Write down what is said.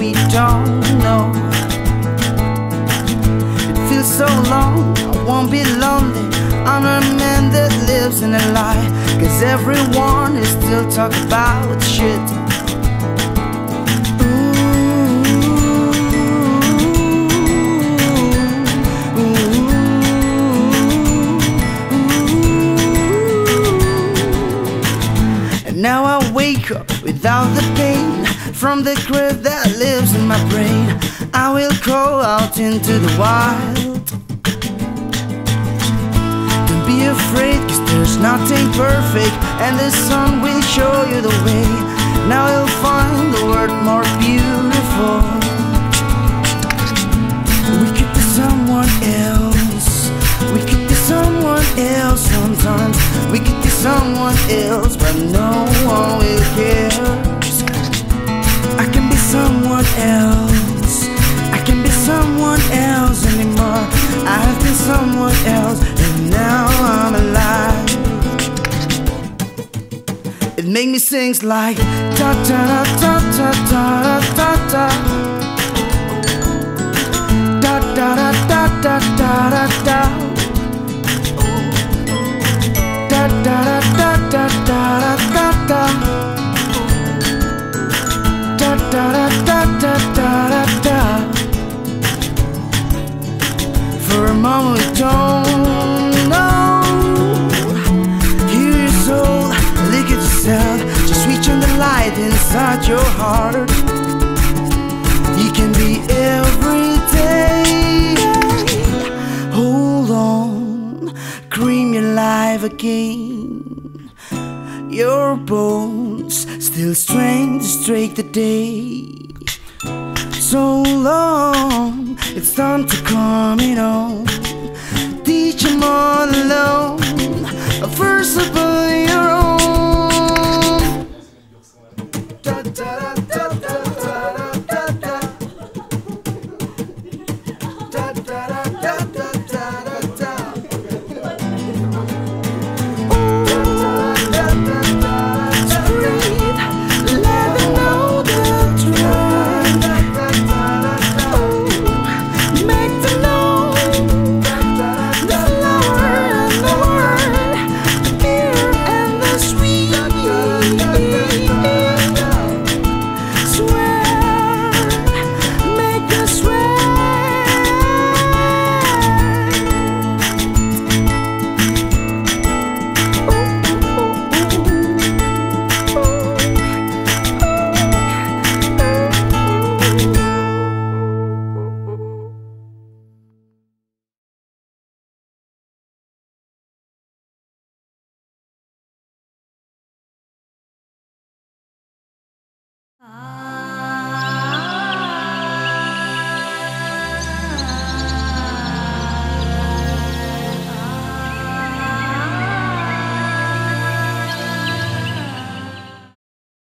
we don't know. It feels so long, I won't be lonely. I'm a man that lives in a lie, 'cause everyone is still talking about shit. Now I wake up without the pain from the grave that lives in my brain. I will crawl out into the wild. Don't be afraid, 'cause there's nothing perfect, and the sun will show you the way. Now you'll find the world more beautiful. We could be someone else. We could be someone else sometimes. We could be someone else, but no one will care. I can be someone else. I can be someone else anymore. I have been someone else, and now I'm alive. It makes me sing like ta ta ta ta ta ta ta ta ta ta ta ta ta ta. Da da da da da da da da da da da da da. For a moment we don't know. Hear your soul, look at yourself. Just reach on the light inside your heart. You can be every day. Hold on, cream your life again. Your bones still strength to strike the day. So long, it's time to come on. Teach them all alone, first of all your own. Da, da, da, da.